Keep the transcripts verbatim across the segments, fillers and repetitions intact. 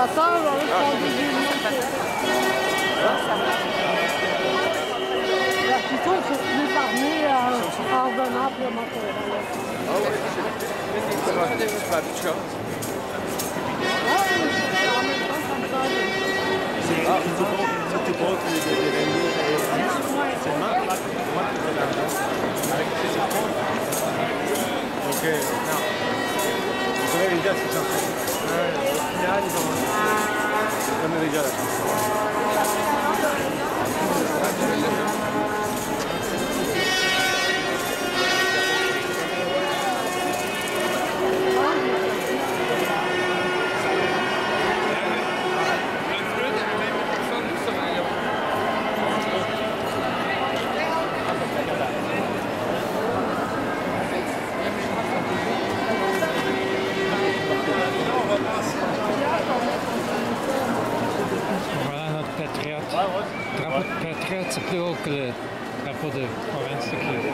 matin, j'avais rendu du monde. La plutôt, ils sont venus parmi en revenant pour monter. Ah ouais, c'est pas quelque chose. C'était pas que les réunions seulement moi qui fais l'argent avec ces écoles. Donc, non. Vous savez déjà cette chanson. Au final, ils ont. Je connais déjà la chanson. Voilà notre patriote. Le drapeau de patriote, c'est plus haut que le drapeau de province de Québec.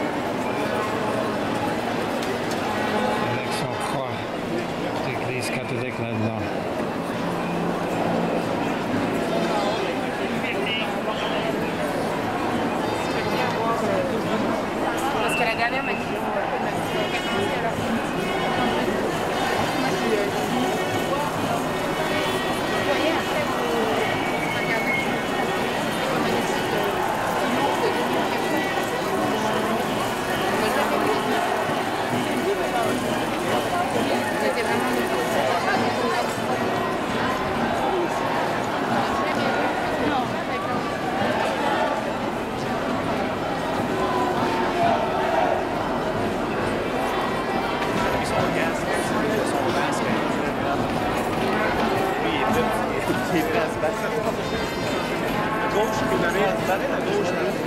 Avec son croix d'église catholique là-dedans. Parce que la dernière m'a dit Gauche, il arrive à gauche.